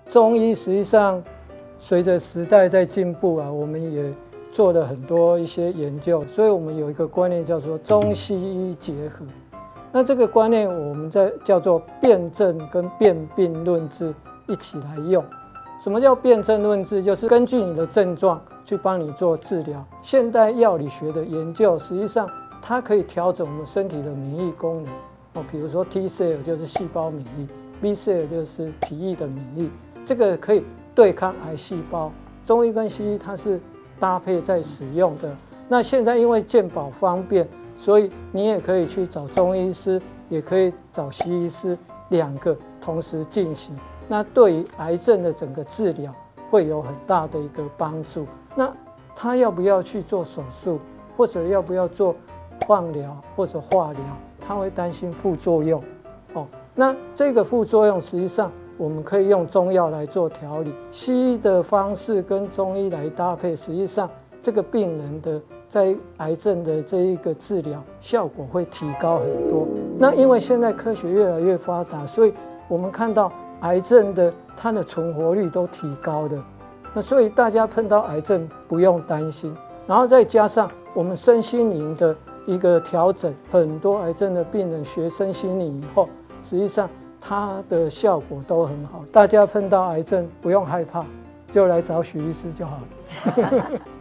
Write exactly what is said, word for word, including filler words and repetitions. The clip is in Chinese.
中医实际上随着时代在进步啊，我们也做了很多一些研究，所以我们有一个观念叫做中西医结合。那这个观念我们在叫做辨证跟辨病论治一起来用。什么叫辨证论治？就是根据你的症状去帮你做治疗。现代药理学的研究，实际上它可以调整我们身体的免疫功能。哦，比如说 T cell 就是细胞免疫 ，B cell 就是体液的免疫，这个可以对抗癌细胞。中医跟西医它是搭配在使用的。那现在因为健保方便，所以你也可以去找中医师，也可以找西医师，两个同时进行。那对于癌症的整个治疗会有很大的一个帮助。那他要不要去做手术，或者要不要做放疗或者化疗？他会担心副作用。哦，那这个副作用实际上我们可以用中药来做调理，西医的方式跟中医来搭配，实际上这个病人的在癌症的这一个治疗效果会提高很多。那因为现在科学越来越发达，所以我们看到癌症的它的存活率都提高的。那所以大家碰到癌症不用担心，然后再加上我们身心灵的一个调整，很多癌症的病人学身心灵以后，实际上它的效果都很好。大家碰到癌症不用害怕，就来找许医师就好了。